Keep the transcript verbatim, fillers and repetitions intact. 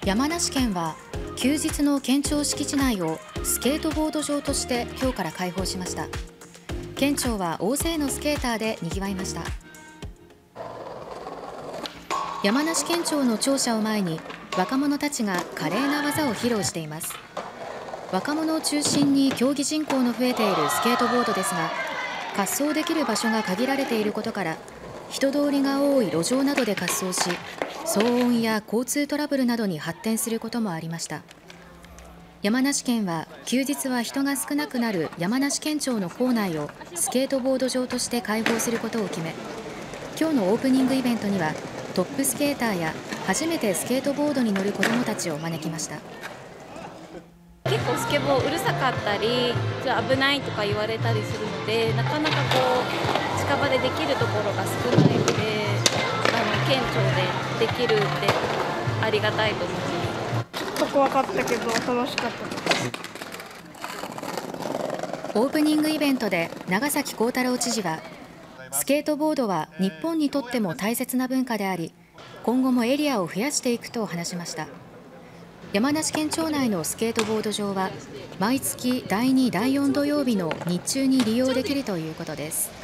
山梨県は休日の県庁敷地内をスケートボード場として今日から開放しました。県庁は大勢のスケーターで賑わいました。山梨県庁の庁舎を前に若者たちが華麗な技を披露しています。若者を中心に競技人口の増えているスケートボードですが、滑走できる場所が限られていることから人通りが多い路上などで滑走し、騒音や交通トラブルなどに発展することもありました。山梨県は休日は人が少なくなる山梨県庁の構内をスケートボード場として開放することを決め、今日のオープニングイベントにはトップスケーターや初めてスケートボードに乗る子どもたちを招きました。 結構スケボーうるさかったりちょっと危ないとか言われたりするので、なかなかこう近場でできるところが少ないので、あの県庁でできるってありがたいと思います。 ちょっと怖かったけど楽しかったです。 オープニングイベントで長崎幸太郎知事は、スケートボードは日本にとっても大切な文化であり、今後もエリアを増やしていくと話しました。山梨県庁内のスケートボード場は毎月だいに、だいよん土曜日の日中に利用できるということです。